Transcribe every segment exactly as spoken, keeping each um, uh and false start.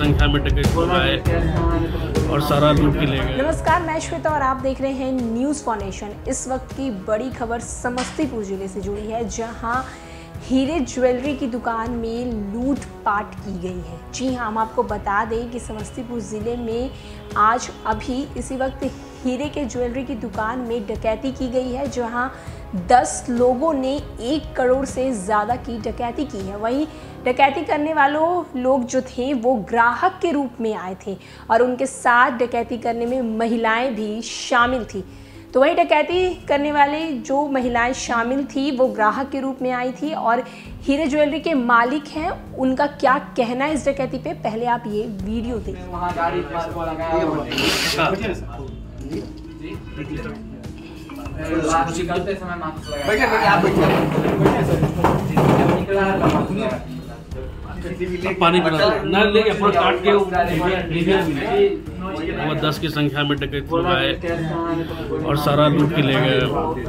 संख्या में डकैत लोग आए और सारा लूट के ले गए। नमस्कार, मैं श्वेता और आप देख रहे हैं न्यूज़ फॉर नेशन। इस वक्त की बड़ी खबर समस्तीपुर जिले से जुड़ी है, जहां हीरे ज्वेलरी की दुकान में लूटपाट की गई है। जी हां, हम आपको बता दें कि समस्तीपुर ज़िले में आज अभी इसी वक्त हीरे के ज्वेलरी की दुकान में डकैती की गई है, जहां दस लोगों ने एक करोड़ से ज़्यादा की डकैती की है। वहीं डकैती करने वालों लोग जो थे वो ग्राहक के रूप में आए थे और उनके साथ डकैती करने में महिलाएं भी शामिल थी। तो वही डकैती करने वाले जो महिलाएं शामिल थी वो ग्राहक के रूप में आई थी और हीरे ज्वेलरी के मालिक हैं, उनका क्या कहना है इस डकैती पे, पहले आप ये वीडियो देखें। निकलते समय मास्क पानी ना ले पूरा काट के वो दस की संख्या में डकैत लोग आए और सारा लूट के ले गए।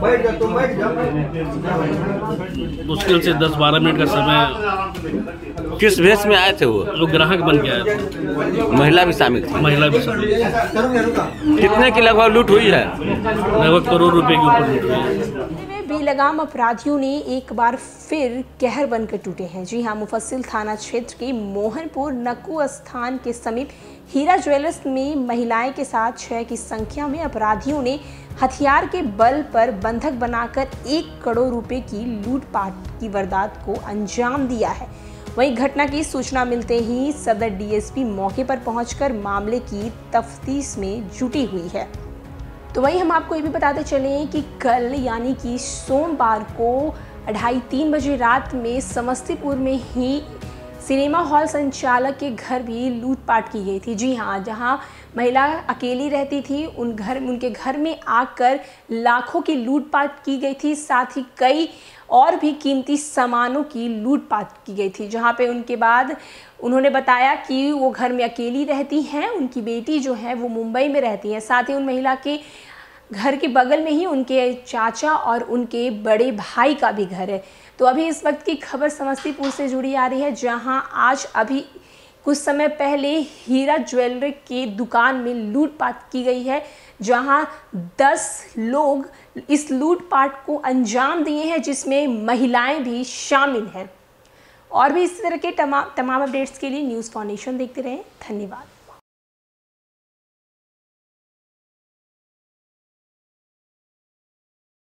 मुश्किल से दस बारह मिनट का समय। किस भेष में आए थे वो? वो ग्राहक बन के आए थे। महिला भी शामिल थी? महिला भी शामिल। कितने की लगभग लूट हुई है? लगभग करोड़ रुपए के ऊपर लूट हुई है। बेलगाम अपराधियों ने एक बार फिर कहर बनकर टूटे हैं। जी हां, मुफस्सिल थाना क्षेत्र के मोहनपुर नक्कू स्थान के समीप हीरा ज्वेलर्स में महिलाएं के साथ छह की संख्या में अपराधियों ने हथियार के बल पर बंधक बनाकर एक करोड़ रुपए की लूटपाट की वारदात को अंजाम दिया है। वहीं घटना की सूचना मिलते ही सदर डीएसपी मौके पर पहुंचकर मामले की तफ्तीश में जुटी हुई है। तो वहीं हम आपको ये भी बताते चलें कि कल यानी कि सोमवार को ढाई तीन बजे रात में समस्तीपुर में ही सिनेमा हॉल संचालक के घर भी लूटपाट की गई थी। जी हाँ, जहां महिला अकेली रहती थी, उन घर उनके घर में आकर लाखों की लूटपाट की गई थी। साथ ही कई और भी कीमती सामानों की लूटपाट की गई थी, जहां पे उनके बाद उन्होंने बताया कि वो घर में अकेली रहती हैं, उनकी बेटी जो है वो मुंबई में रहती है। साथ ही उन महिला के घर के बगल में ही उनके चाचा और उनके बड़े भाई का भी घर है। तो अभी इस वक्त की खबर समस्तीपुर से जुड़ी आ रही है, जहां आज अभी कुछ समय पहले हीरा ज्वेलरी की दुकान में लूटपाट की गई है, जहां दस लोग इस लूटपाट को अंजाम दिए हैं, जिसमें महिलाएं भी शामिल हैं। और भी इस तरह के तमाम तमाम अपडेट्स के लिए न्यूज़ फॉर नेशन देखते रहें। धन्यवाद।